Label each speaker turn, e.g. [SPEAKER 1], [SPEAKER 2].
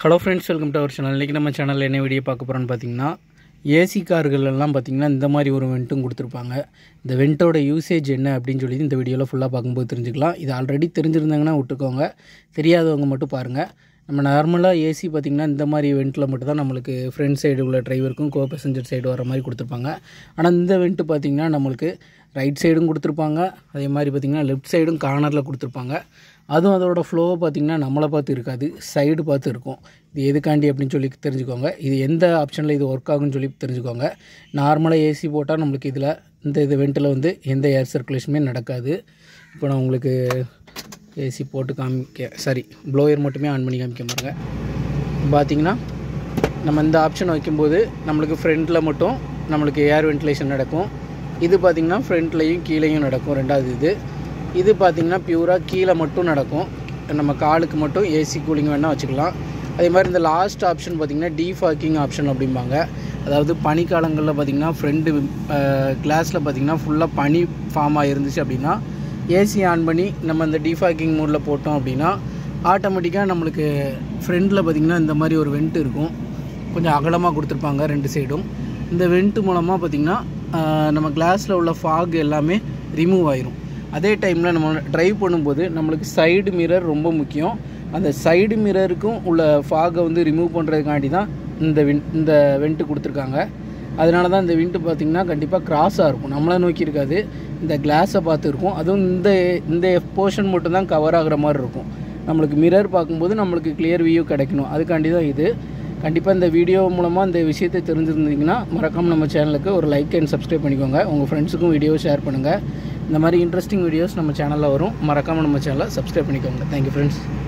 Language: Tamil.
[SPEAKER 1] Hello friends, welcome to our channel. இன்றைக்கி நம்ம சேனலில் என்ன வீடியோ பார்க்க போகிறோன்னு பார்த்தீங்கன்னா, ஏசி கார்களெல்லாம் பார்த்திங்கன்னா இந்த மாதிரி ஒரு வெண்ட்டும் கொடுத்துருப்பாங்க. இந்த வெண்ட்டோட யூசேஜ் என்ன அப்படின்னு சொல்லி இந்த வீடியோவில் ஃபுல்லாக பார்க்கும்போது தெரிஞ்சுக்கலாம். இது ஆல்ரெடி தெரிஞ்சிருந்தாங்கன்னா விட்டுக்கோங்க, தெரியாதவங்க மட்டும் பாருங்கள். நம்ம நார்மலாக ஏசி பார்த்திங்கன்னா இந்த மாதிரி வெண்ட்டில் மட்டும் தான் நம்மளுக்கு ஃப்ரண்ட் சைடு உள்ள டிரைவருக்கும் கோ பேசஞ்சர் சைடு வர மாதிரி கொடுத்துருப்பாங்க. ஆனால் இந்த வெண்ட்டு பார்த்திங்கன்னா நம்மளுக்கு ரைட் சைடும் கொடுத்துருப்பாங்க, அதே மாதிரி பார்த்திங்கன்னா லெஃப்ட் சைடும் கார்னரில் கொடுத்துருப்பாங்க. அதுவும் அதோட ஃப்ளோவை பார்த்திங்கன்னா நம்மளை பார்த்து இருக்காது, சைடு பார்த்து இருக்கும். இது எதுக்காண்டி அப்படின்னு சொல்லி தெரிஞ்சுக்கோங்க. இது எந்த ஆப்ஷனில் இது ஒர்க் ஆகுன்னு சொல்லி தெரிஞ்சுக்கோங்க. நார்மலாக ஏசி போட்டால் நம்மளுக்கு இதில் இந்த வெண்ட்டில் வந்து எந்த ஏர் சர்க்குலேஷனுமே நடக்காது. இப்போ நான் உங்களுக்கு ஏசி போட்டு ப்ளோயர் மட்டுமே ஆன் பண்ணி காமிக்க பாருங்க. பார்த்திங்கன்னா நம்ம இந்த ஆப்ஷன் வைக்கும்போது நம்மளுக்கு ஃப்ரண்ட்டில் மட்டும் நம்மளுக்கு ஏர் வென்டிலேஷன் நடக்கும். இது பார்த்திங்கன்னா ஃப்ரண்ட்லேயும் கீழேயும் நடக்கும். ரெண்டாவது இது பார்த்திங்கன்னா பியூராக கீழே மட்டும் நடக்கும். நம்ம காலுக்கு மட்டும் ஏசி கூலிங் வேணால் வச்சுக்கலாம். அதே மாதிரி இந்த லாஸ்ட் ஆப்ஷன் பார்த்திங்கன்னா டீஃபாக்கிங் ஆப்ஷன் அப்படிம்பாங்க. அதாவது பனிக்காலங்களில் பார்த்திங்கன்னா ஃப்ரண்ட்டு கிளாஸில் பார்த்திங்கன்னா ஃபுல்லாக பனி ஃபார்ம் ஆகிருந்துச்சு அப்படின்னா ஏசி ஆன் பண்ணி நம்ம இந்த டீஃபாக்கிங் மோடில் போட்டோம் அப்படின்னா ஆட்டோமேட்டிக்காக நம்மளுக்கு ஃப்ரண்டில் பார்த்திங்கன்னா இந்த மாதிரி ஒரு வெண்ட் இருக்கும். கொஞ்சம் அகலமாக கொடுத்துருப்பாங்க ரெண்டு சைடும். இந்த வெண்ட்டு மூலமாக பார்த்திங்கன்னா நம்ம கிளாஸில் உள்ள ஃபாக் எல்லாமே ரிமூவ் ஆயிரும். அதே டைமில் நம்ம ட்ரைவ் பண்ணும்போது நம்மளுக்கு சைடு மிரர் ரொம்ப முக்கியம். அந்த சைடு மிரருக்கும் உள்ள ஃபாகை வந்து ரிமூவ் பண்ணுறதுக்காண்டி தான் இந்த வெண்ட்டு கொடுத்துருக்காங்க. அதனால தான் இந்த வெண்ட்டு பார்த்திங்கன்னா கண்டிப்பாக கிராஸாக இருக்கும், நம்மளை நோக்கி இருக்காது, இந்த கிளாஸை பார்த்து இருக்கும். அதுவும் இந்த போர்ஷன் மட்டும்தான் கவர் ஆகிற மாதிரி இருக்கும். நம்மளுக்கு மிரர் பார்க்கும்போது நம்மளுக்கு கிளியர் வியூ கிடைக்கணும், அதுக்காண்டி தான் இது. கண்டிப்பாக இந்த வீடியோ மூலமாக இந்த விஷயத்தை தெரிஞ்சிருந்தீங்கன்னா மறக்காமல் நம்ம சேனலுக்கு ஒரு லைக் அண்ட் சப்ஸ்கிரைப் பண்ணிக்கோங்க. உங்கள் ஃப்ரெண்ட்ஸுக்கும் வீடியோ ஷேர் பண்ணுங்கள். இந்த மாதிரி இன்ட்ரெஸ்டிங் வீடியோஸ் நம்ம சேனலில் வரும். மறக்காமல் நம்ம சேனலை சப்ஸ்கிரைப் பண்ணிக்கோங்க. Thank you friends.